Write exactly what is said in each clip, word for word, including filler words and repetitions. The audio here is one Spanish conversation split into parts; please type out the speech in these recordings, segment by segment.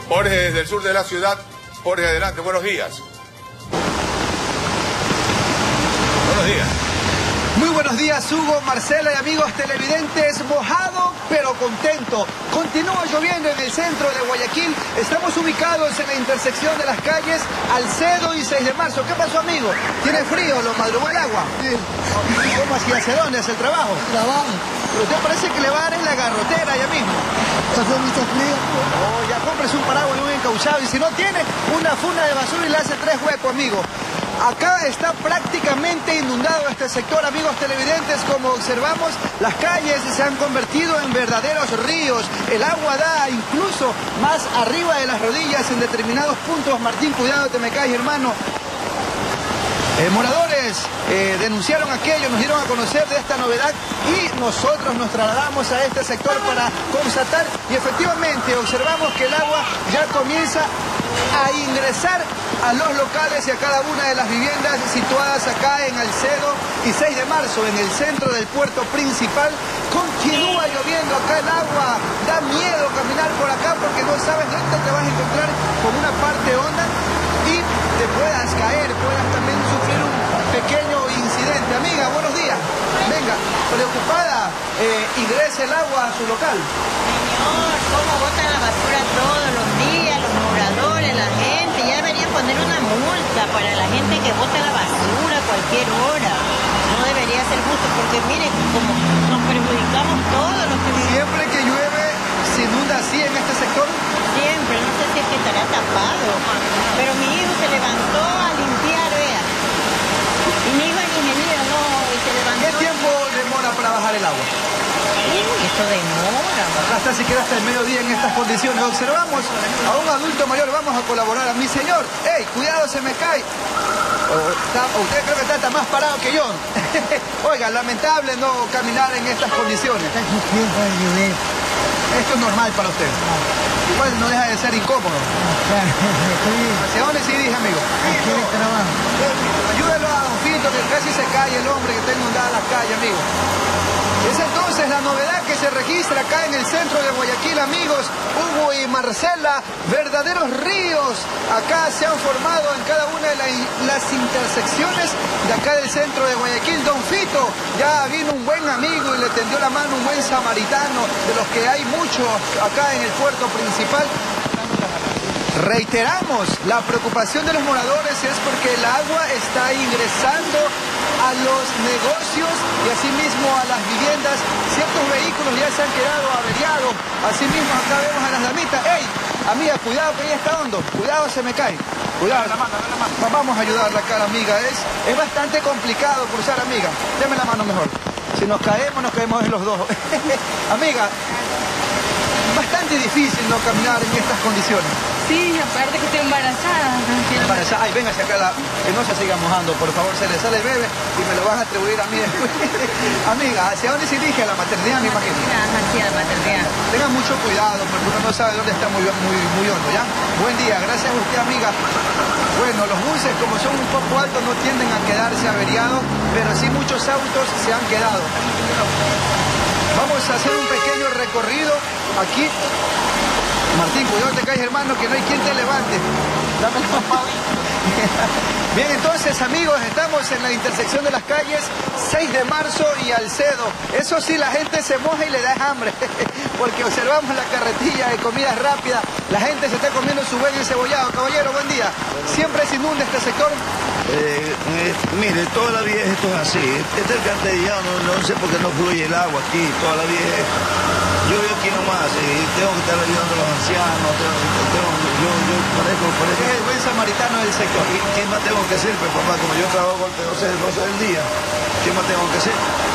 Jorge, desde el sur de la ciudad. Jorge, adelante, buenos días. Buenos días. Muy buenos días, Hugo, Marcela y amigos televidentes. Mojado pero contento. Continúa lloviendo en el centro de Guayaquil. Estamos ubicados en la intersección de las calles Alcedo y seis de marzo. ¿Qué pasó, amigo? ¿Tiene frío? ¿Lo madrugó el agua? Sí. ¿Cómo así? ¿Hacia dónde? ¿Hacia el trabajo? Trabajo. Pero usted parece que le va a dar en la garrotera ya mismo. Hace mucho frío. Oh, ya cómprese un paraguas y un encauchado. Y si no tiene, una funda de basura y le hace tres huecos, amigo. Acá está prácticamente inundado este sector, amigos televidentes. Como observamos, las calles se han convertido en verdaderos ríos. El agua da incluso más arriba de las rodillas en determinados puntos. Martín, cuidado, te me caes, hermano. Eh, moradores eh, denunciaron aquello, nos dieron a conocer de esta novedad y nosotros nos trasladamos a este sector para constatar y efectivamente observamos que el agua ya comienza a ingresar a los locales y a cada una de las viviendas situadas acá en Alcedo y seis de marzo, en el centro del puerto principal. Continúa lloviendo acá el agua, da miedo caminar por acá porque no sabes dónde te vas a encontrar con una parte honda y te puedas caer, puedas también sufrir un pequeño incidente. Amiga, buenos días. Venga, preocupada, eh, ingresa el agua a su local. Señor, ¿cómo botan la basura todos los días, los moradores, la gente? Ya deberían poner una multa para la gente que bota la basura a cualquier hora. No debería ser justo porque, mire, como nos perjudicamos todos los que vivimos. Siempre que llueve, se inunda así en este sector. Siempre, no sé si es que estará tapado. Pero mi hijo se levantó a limpiar, vea. Y mi hijo es ingeniero, no, y se levantó. ¿Qué tiempo demora para bajar el agua? Uy, esto demora. Hasta siquiera hasta el mediodía en estas condiciones. Observamos a un adulto mayor, vamos a colaborar. A mi señor, ¡ey, cuidado, se me cae! O está, o usted creo que está, está más parado que yo. Oiga, lamentable no caminar en estas condiciones. Esto es normal para usted. Igual no deja de ser incómodo. ¿Hacia dónde se dirige, amigo? Aquí en el trabajo. Ayúdelo a Don Fito, que casi se cae el hombre que está inundada la calle, amigo. Es entonces la novedad que se registra acá en el centro de Guayaquil, amigos. Hugo y Marcela, verdaderos ríos. Acá se han formado en cada una de la, las intersecciones de acá del centro de Guayaquil. Don Fito, ya vino un buen amigo y le tendió la mano un buen samaritano, de los que hay muchos acá en el puerto principal. Reiteramos, la preocupación de los moradores es porque el agua está ingresando a los negocios y asimismo a las viviendas. Ciertos vehículos ya se han quedado averiados. Asimismo acá vemos a las damitas. ¡Ey! Amiga, cuidado que ella está hondo. Cuidado, se me cae. Cuidado. La mano, la mano. Vamos a ayudarla acá, amiga. Es, es bastante complicado cruzar, amiga. Deme la mano mejor. Si nos caemos, nos caemos en los dos. Amiga, bastante difícil no caminar en estas condiciones. Sí, aparte que estoy embarazada. Embarazada. Ay, venga hacia acá, la, que no se siga mojando, por favor, se le sale el bebé y me lo vas a atribuir a mí después. Amiga, ¿hacia dónde se dirige? A la maternidad, me imagino. Hacia la maternidad. Tenga mucho cuidado, porque uno no sabe dónde está muy, muy, muy hondo, ¿ya? Buen día, gracias a usted, amiga. Bueno, los buses, como son un poco altos, no tienden a quedarse averiados, pero sí muchos autos se han quedado. Vamos a hacer un pequeño recorrido aquí. Martín, cuidado te caes, hermano, que no hay quien te levante. Dame la mano. Bien, entonces, amigos, estamos en la intersección de las calles seis de marzo y Alcedo. Eso sí, la gente se moja y le da hambre, porque observamos la carretilla de comida rápida. La gente se está comiendo su buen encebollado. Caballero, buen día. ¿Siempre se inunda este sector? Eh, eh, mire, toda la vida esto es así. Este es el alcantarillado, no, no sé por qué no fluye el agua aquí, toda la vida es... Yo vivo aquí nomás y tengo que estar ayudando a los ancianos, tengo, tengo, yo, yo parezco, parezco... Es el buen samaritano del sector. ¿Y qué más tengo que hacer, pues, papá? Como yo trabajo doce, doce del día, ¿qué más tengo que hacer?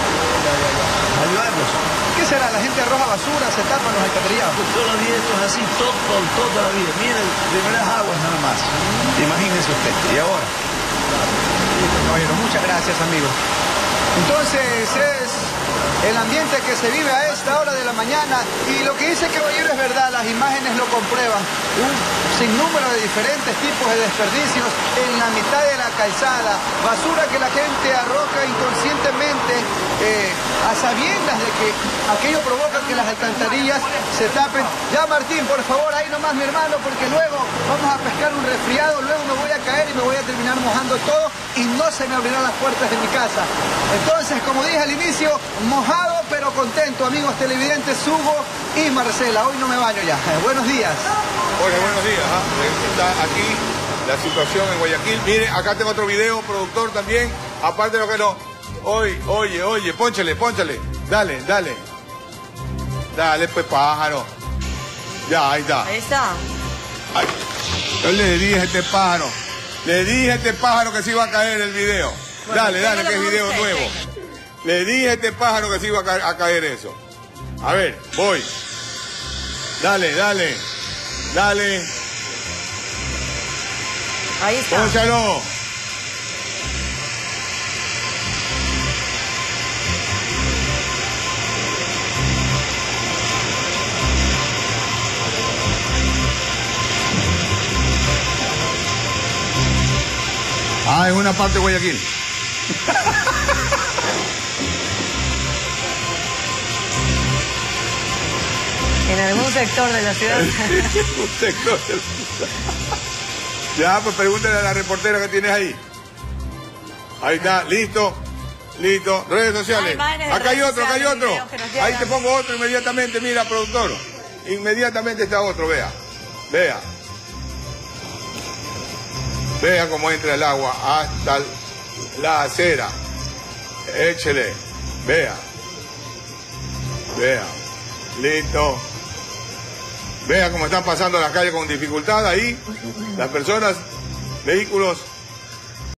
Ayudarlos. ¿Qué será? La gente arroja basura, se tapan los alcantarillados. Pues toda la vida esto es así, todo, todo, toda la vida. Miren, primeras aguas nada más. Imagínense usted. ¿Y ahora? Listo, caballero. Muchas gracias, amigo. Entonces es el ambiente que se vive a esta hora de la mañana, y lo que dice Caballero es verdad, las imágenes lo comprueban. Un sinnúmero de diferentes tipos de desperdicios en la mitad de la calzada, basura que la gente arroja inconscientemente eh, a sabiendas de que aquello provoca que las alcantarillas se tapen. Ya, Martín, por favor, ahí nomás, mi hermano, porque luego vamos a pescar un resfriado, luego me voy a caer y me voy a terminar mojando todo y no se me abrirán las puertas de mi casa. Entonces, como dije al inicio, mojado pero contento, amigos televidentes, Hugo y Marcela. Hoy no me baño ya. Buenos días. Hola, buenos días. ¿ah? Está aquí la situación en Guayaquil. Mire, acá tengo otro video, productor también. Aparte de lo que no... Oye, oye, oye, pónchale, pónchale. Dale, dale. Dale, pues, pájaro. Ya, ahí está. Ahí está. Ay, yo le dije a este pájaro. Le dije a este pájaro que se iba a caer el video. Bueno, dale, dale, que es téngalo video usted, nuevo. téngalo. Le dije a este pájaro que se iba a caer, a caer eso. A ver, voy. Dale, dale. Dale. Ahí está. Pónchalo. Ah, en una parte de Guayaquil. En algún sector de la ciudad. Un sector de la ciudad. Ya, pues pregúntale a la reportera que tienes ahí. Ahí está, listo, listo. Redes sociales. imágenes de Acá hay redes otro, acá hay sociales, otro. videos que nos llegan. Ahí te pongo otro inmediatamente, mira, productor. Inmediatamente está otro, vea. Vea. Vea cómo entra el agua hasta la acera. Échele. Vea. Vea. Listo. Vea cómo están pasando las calles con dificultad ahí. Las personas, vehículos